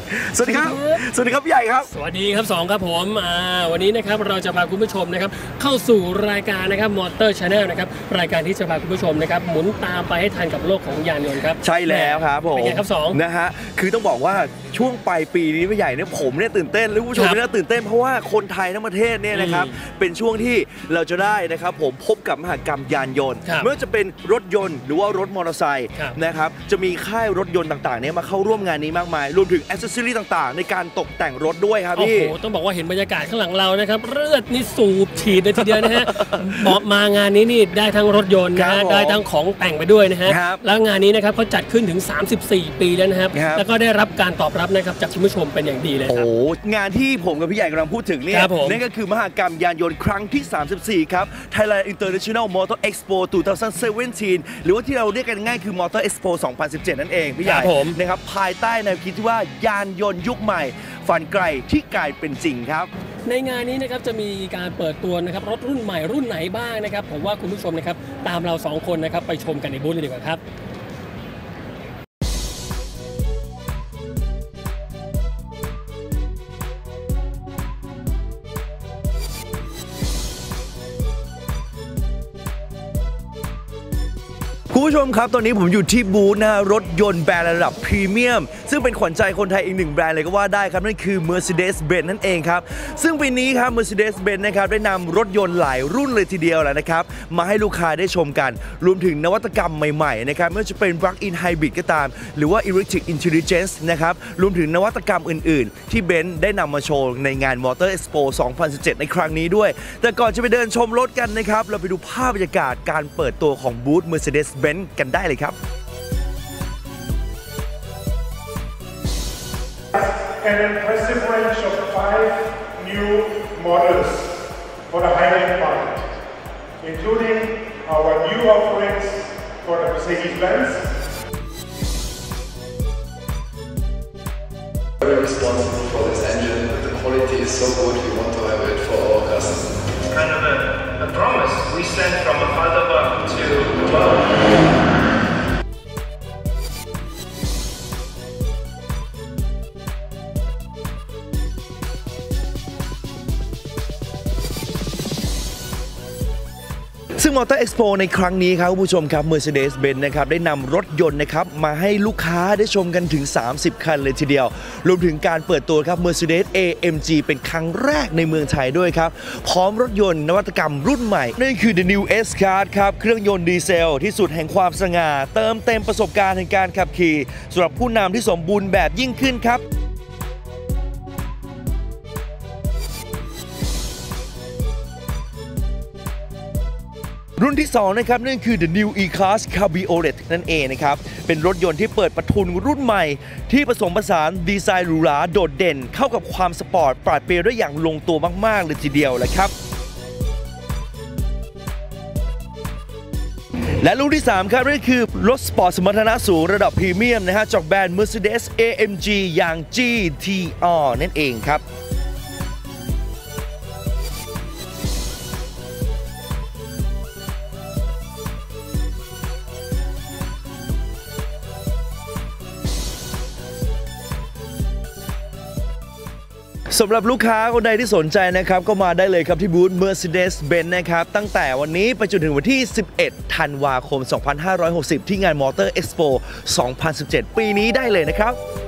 สวัสดีครับสวัสดีครับพี่ใหญ่ครับสวัสดีครับ2ครับผมวันนี้นะครับเราจะพาคุณผู้ชมนะครับเข้าสู่รายการนะครับมอเตอร์ชาแนลนะครับรายการที่จะพาคุณผู้ชมนะครับหมุนตามไปให้ทันกับโลกของยานยนต์ครับใช่แล้วครับผมเป็นไงครับ2 นะฮะคือต้องบอกว่าช่วงปลายปีนี้พี่ใหญ่เนี่ยผมเนี่ยตื่นเต้นและผู้ชมเนี่ยตื่นเต้นเพราะว่าคนไทยทั้งประเทศเนี่ยนะครับเป็นช่วงที่เราจะได้นะครับผมพบกับมหกรรมยานยนต์ไม่ว่าจะเป็นรถยนต์หรือว่ารถมอเตอร์ไซค์นะครับจะมีค่ายรถยนต์ต่างๆเนี่ยมาเข้าร่วมงานนี้มากมายรวมถึงแอคเซสซอรี่ต่างๆในการตกแต่งรถด้วยครับพี่โอ้โหต้องบอกว่าเห็นบรรยากาศข้างหลังเรานะครับเลือดนี่สูบฉีดเลยทีเดียวนะฮะมางานนี้นี่ได้ทั้งรถยนต์นะได้ทั้งของแต่งไปด้วยนะฮะแล้วงานนี้นะครับเขาจัดขึ้นถึง34ปีแล้วนะครับแล้วก็ได้รับการตอบรับนะครับจากคุณผู้ชมเป็นอย่างดีเลยครับโอ้งานที่ผมกับพี่ใหญ่กำลังพูดถึงเนี่ยนั่นก็คือมหกรรมยานยนต์ครั้งที่34ครับ Thailand International Motor Expo 2017หรือว่าที่เราเรียกกันง่ายคือ Motor Expo 2017นั่นเองพี่ใหญ่นะครับภายใต้แนวคิดที่ว่ายานยนต์ยุคใหม่ฝันไกลที่กลายเป็นจริงครับในงานนี้นะครับจะมีการเปิดตัวนะครับรถรุ่นใหม่รุ่นไหนบ้างนะครับผมว่าคุณผู้ชมนะครับตามเรา2คนนะครับไปชมกันในบูธเลยดีกว่าครับคุณผู้ชมครับตอนนี้ผมอยู่ที่บูธนะรถยนต์แบรนด์ระดับพรีเมียมซึ่งเป็นขวัญใจคนไทยอีกหนึ่งแบรนด์เลยก็ว่าได้ครับนั่นคือ Mercedes-Benz นั่นเองครับซึ่งปีนี้ครับ Mercedes-Benz นะครับได้นำรถยนต์หลายรุ่นเลยทีเดียวแหละนะครับมาให้ลูกค้าได้ชมกันรวมถึงนวัตกรรมใหม่ๆนะครับไม่ว่าจะเป็น Plug-in Hybrid ก็ตามหรือว่า Electric Intelligence นะครับรวมถึงนวัตกรรมอื่นๆที่ Benz ได้นำมาโชว์ในงาน Motor Expo 2017ในครั้งนี้ด้วยแต่ก่อนจะไปเดินชมรถกันนะครับเราไปดูภาพบรรยากาศการเปิดตัวของบูธ Mercedes-Benz กันได้เลยครับ An impressive range of 5 new models for the high-end market, including our new offerings for the Mercedes-Benz. Very responsible for this engine. The quality is so good. We want to have it for our customers. Kind of a promise. We sent from a Faderbach to 12. ซึ่ง Motor Expo ในครั้งนี้ครับคุณผู้ชมครับ Mercedes-Benz นะครับได้นำรถยนต์นะครับมาให้ลูกค้าได้ชมกันถึง30คันเลยทีเดียวรวมถึงการเปิดตัวครับ Mercedes AMG เป็นครั้งแรกในเมืองไทยด้วยครับพร้อมรถยนต์นวัตกรรมรุ่นใหม่นั่นคือ The New S-Class ครับเครื่องยนต์ดีเซลที่สุดแห่งความสง่าเติมเต็มประสบการณ์ในการขับขี่สำหรับผู้นำที่สมบูรณ์แบบยิ่งขึ้นครับรุ่นที่2นะครับนั่นคือ The New E-Class Cabriolet นั่นเองนะครับเป็นรถยนต์ที่เปิดประทุนรุ่นใหม่ที่ผสมผสานดีไซน์หรูหราโดดเด่นเข้ากับความสปอร์ตปราดเปรียวได้อย่างลงตัวมากๆเลยทีเดียวแหละครับและรุ่นที่3ครับนั่นคือรถสปอร์ตสมรรถนะสูงระดับพรีเมียมนะฮะจากแบรนด์ Mercedes AMG อย่าง GT-R นั่นเองครับสำหรับลูกค้าคนใดที่สนใจนะครับก็มาได้เลยครับที่บูธ Mercedes-Benz นะครับตั้งแต่วันนี้ไปจนถึงวันที่11ธันวาคม2560ที่งาน Motor Expo 2017ปีนี้ได้เลยนะครับ